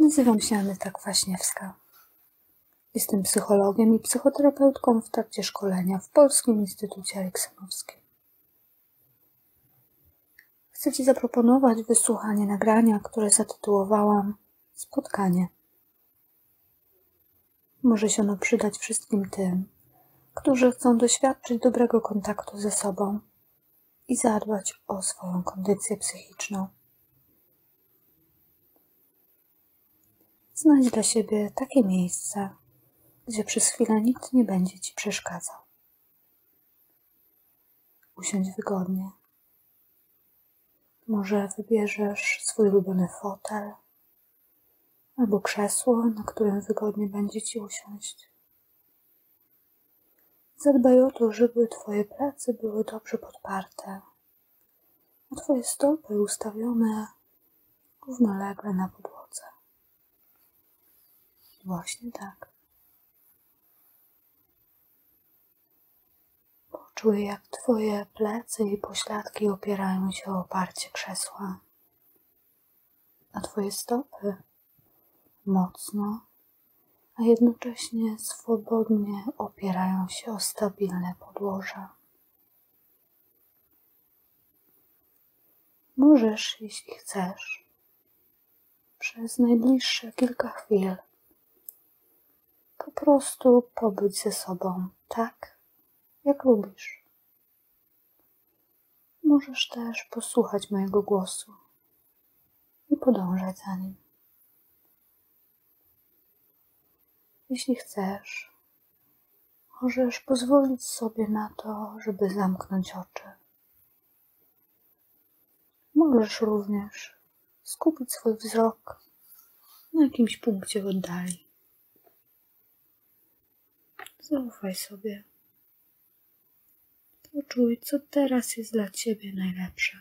Nazywam się Aneta Kwaśniewska. Jestem psychologiem i psychoterapeutką w trakcie szkolenia w Polskim Instytucie Eriksonowskim. Chcę Ci zaproponować wysłuchanie nagrania, które zatytułowałam Spotkanie. Może się ono przydać wszystkim tym, którzy chcą doświadczyć dobrego kontaktu ze sobą i zadbać o swoją kondycję psychiczną. Znajdź dla siebie takie miejsce, gdzie przez chwilę nikt nie będzie Ci przeszkadzał. Usiądź wygodnie. Może wybierzesz swój ulubiony fotel albo krzesło, na którym wygodnie będzie Ci usiąść. Zadbaj o to, żeby Twoje plecy były dobrze podparte, a Twoje stopy ustawione równolegle na podłodze. Właśnie tak. Poczuj, jak Twoje plecy i pośladki opierają się o oparcie krzesła, a Twoje stopy mocno, a jednocześnie swobodnie opierają się o stabilne podłoże. Możesz, jeśli chcesz, przez najbliższe kilka chwil po prostu pobyć ze sobą tak, jak lubisz. Możesz też posłuchać mojego głosu i podążać za nim. Jeśli chcesz, możesz pozwolić sobie na to, żeby zamknąć oczy. Możesz również skupić swój wzrok na jakimś punkcie w oddali. Zaufaj sobie. Poczuj, co teraz jest dla Ciebie najlepsze.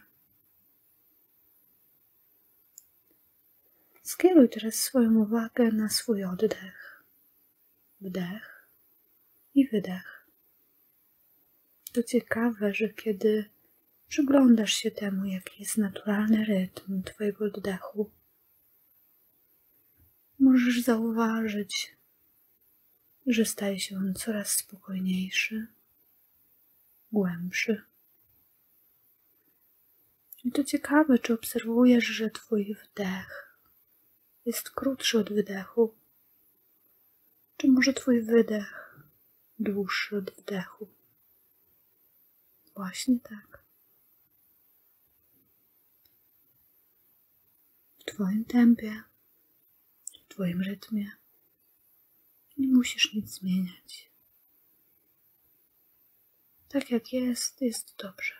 Skieruj teraz swoją uwagę na swój oddech. Wdech i wydech. To ciekawe, że kiedy przyglądasz się temu, jaki jest naturalny rytm Twojego oddechu, możesz zauważyć, że staje się on coraz spokojniejszy, głębszy. I to ciekawe, czy obserwujesz, że Twój wdech jest krótszy od wydechu, czy może Twój wydech dłuższy od wdechu. Właśnie tak. W Twoim tempie, w Twoim rytmie. Nie musisz nic zmieniać. Tak jak jest, jest dobrze.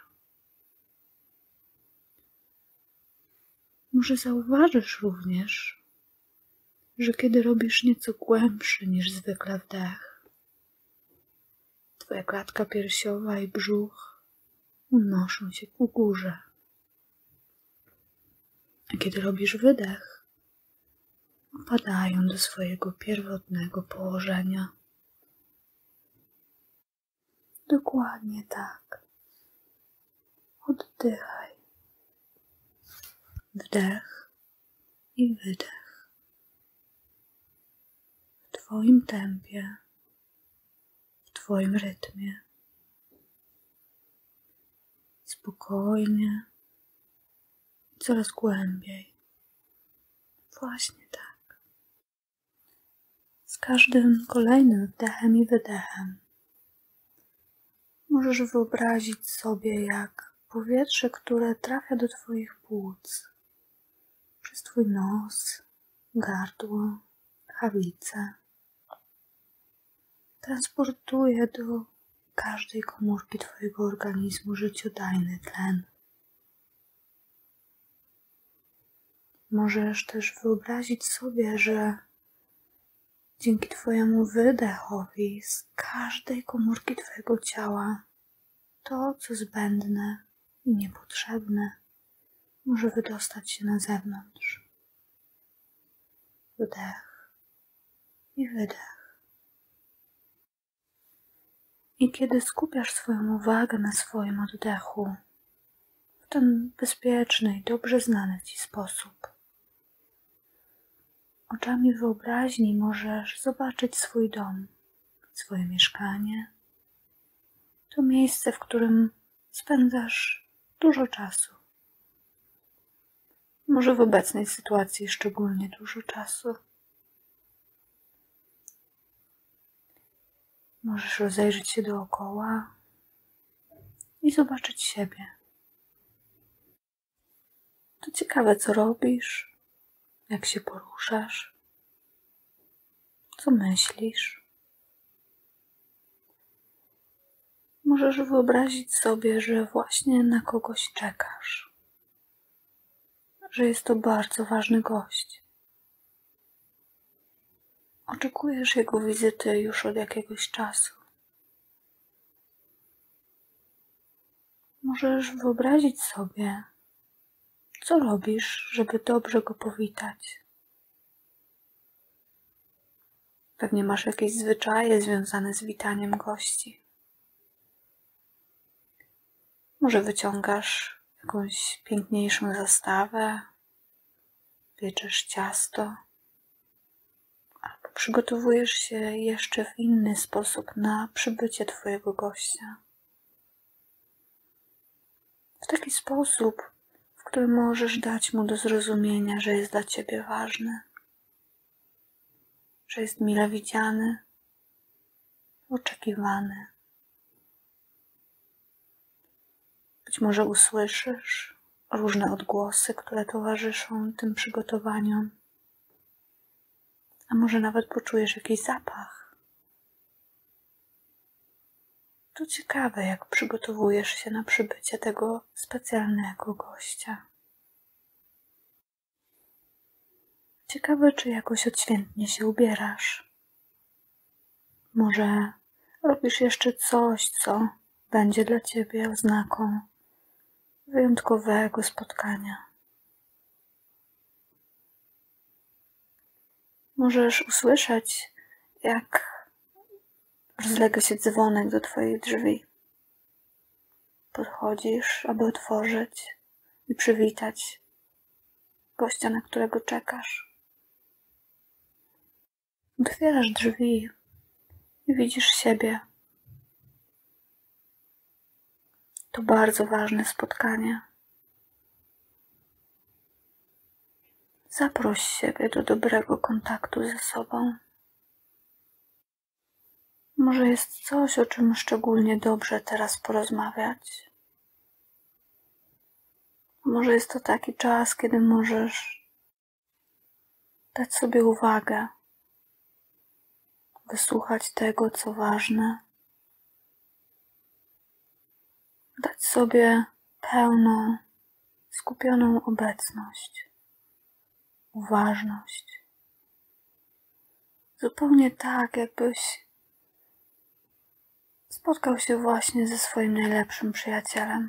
Może zauważysz również, że kiedy robisz nieco głębszy niż zwykle wdech, Twoja klatka piersiowa i brzuch unoszą się ku górze. A kiedy robisz wydech, opadają do swojego pierwotnego położenia. Dokładnie tak. Oddychaj. Wdech i wydech. W Twoim tempie, w Twoim rytmie. Spokojnie, coraz głębiej. Właśnie tak. Z każdym kolejnym wdechem i wydechem możesz wyobrazić sobie, jak powietrze, które trafia do Twoich płuc przez Twój nos, gardło, tchawicę, transportuje do każdej komórki Twojego organizmu życiodajny tlen. Możesz też wyobrazić sobie, że dzięki Twojemu wydechowi z każdej komórki Twojego ciała to, co zbędne i niepotrzebne, może wydostać się na zewnątrz. Wdech i wydech. I kiedy skupiasz swoją uwagę na swoim oddechu w ten bezpieczny i dobrze znany Ci sposób, Oczami wyobraźni możesz zobaczyć swój dom, swoje mieszkanie. To miejsce, w którym spędzasz dużo czasu. Może w obecnej sytuacji szczególnie dużo czasu. Możesz rozejrzeć się dookoła i zobaczyć siebie. To ciekawe, co robisz, jak się poruszasz, co myślisz. Możesz wyobrazić sobie, że właśnie na kogoś czekasz, że jest to bardzo ważny gość. Oczekujesz jego wizyty już od jakiegoś czasu. Możesz wyobrazić sobie, co robisz, żeby dobrze go powitać. Pewnie masz jakieś zwyczaje związane z witaniem gości. Może wyciągasz jakąś piękniejszą zastawę, pieczesz ciasto, albo przygotowujesz się jeszcze w inny sposób na przybycie twojego gościa. W taki sposób, w którym możesz dać mu do zrozumienia, że jest dla ciebie ważny, że jest mile widziany, oczekiwany. Być może usłyszysz różne odgłosy, które towarzyszą tym przygotowaniom, a może nawet poczujesz jakiś zapach. To ciekawe, jak przygotowujesz się na przybycie tego specjalnego gościa. Ciekawe, czy jakoś odświętnie się ubierasz. Może robisz jeszcze coś, co będzie dla ciebie oznaką wyjątkowego spotkania. Możesz usłyszeć, jak rozlega się dzwonek do twojej drzwi. Podchodzisz, aby otworzyć i przywitać gościa, na którego czekasz. Otwierasz drzwi i widzisz siebie. To bardzo ważne spotkanie. Zaproś siebie do dobrego kontaktu ze sobą. Może jest coś, o czym szczególnie dobrze teraz porozmawiać. Może jest to taki czas, kiedy możesz dać sobie uwagę, wysłuchać tego, co ważne, dać sobie pełną, skupioną obecność, uważność. Zupełnie tak, jakbyś spotkał się właśnie ze swoim najlepszym przyjacielem.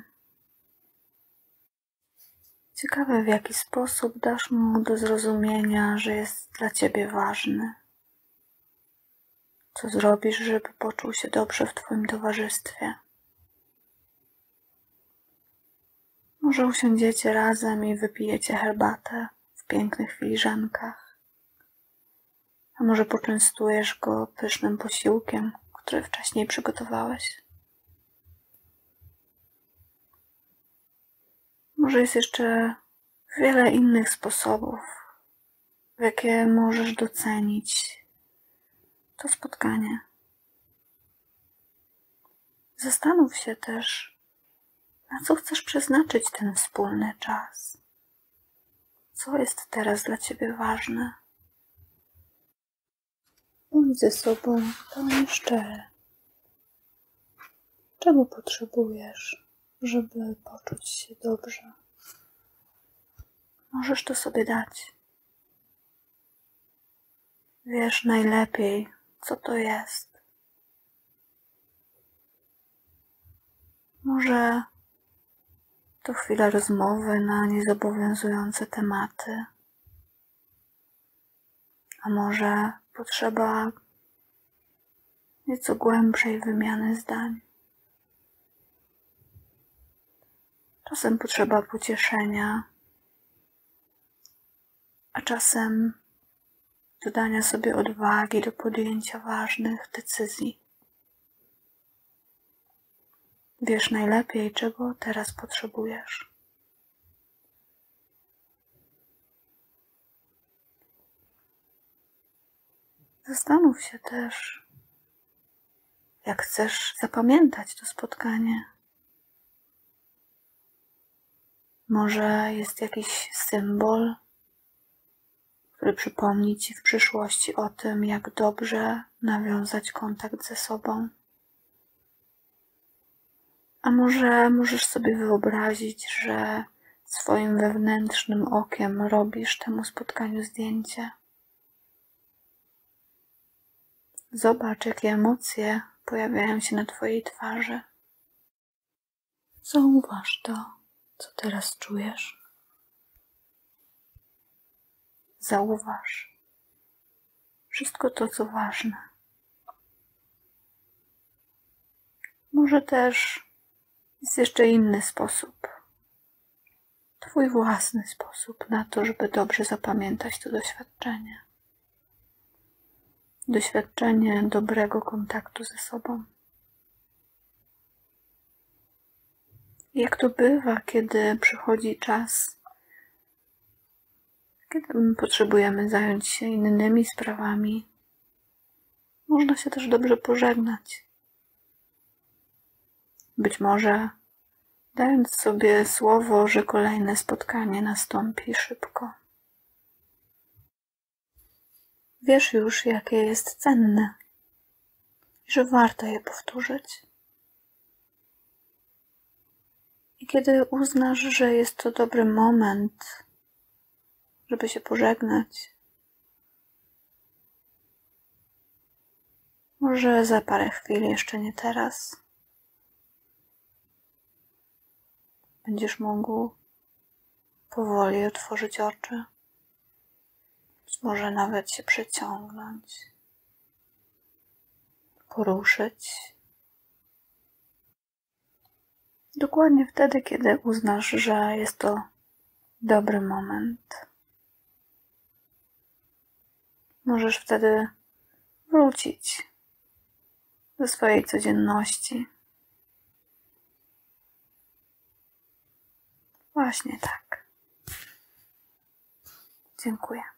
Ciekawe, w jaki sposób dasz mu do zrozumienia, że jest dla ciebie ważny. Co zrobisz, żeby poczuł się dobrze w twoim towarzystwie. Może usiądziecie razem i wypijecie herbatę w pięknych filiżankach. A może poczęstujesz go pysznym posiłkiem, który wcześniej przygotowałeś. Może jest jeszcze wiele innych sposobów, w jakie możesz docenić to spotkanie. Zastanów się też, na co chcesz przeznaczyć ten wspólny czas. Co jest teraz dla ciebie ważne? Bądź ze sobą pełni szczery. Czego potrzebujesz, żeby poczuć się dobrze? Możesz to sobie dać. Wiesz najlepiej, co to jest. Może to chwila rozmowy na niezobowiązujące tematy, a może potrzeba nieco głębszej wymiany zdań. Czasem potrzeba pocieszenia, a czasem dodania sobie odwagi do podjęcia ważnych decyzji. Wiesz najlepiej, czego teraz potrzebujesz. Zastanów się też, jak chcesz zapamiętać to spotkanie. Może jest jakiś symbol, który przypomni Ci w przyszłości o tym, jak dobrze nawiązać kontakt ze sobą. A może możesz sobie wyobrazić, że swoim wewnętrznym okiem robisz temu spotkaniu zdjęcie. Zobacz, jakie emocje pojawiają się na Twojej twarzy. Zauważ to, co teraz czujesz. Zauważ wszystko to, co ważne. Może też jest jeszcze inny sposób. Twój własny sposób na to, żeby dobrze zapamiętać to doświadczenie. Doświadczenie dobrego kontaktu ze sobą. Jak to bywa, kiedy przychodzi czas, kiedy potrzebujemy zająć się innymi sprawami, można się też dobrze pożegnać. Być może dając sobie słowo, że kolejne spotkanie nastąpi szybko. Wiesz już, jakie jest cenne i że warto je powtórzyć. I kiedy uznasz, że jest to dobry moment, żeby się pożegnać, może za parę chwil, jeszcze nie teraz, będziesz mógł powoli otworzyć oczy, być może nawet się przeciągnąć, poruszyć. Dokładnie wtedy, kiedy uznasz, że jest to dobry moment. Możesz wtedy wrócić do swojej codzienności. Właśnie tak. Dziękuję.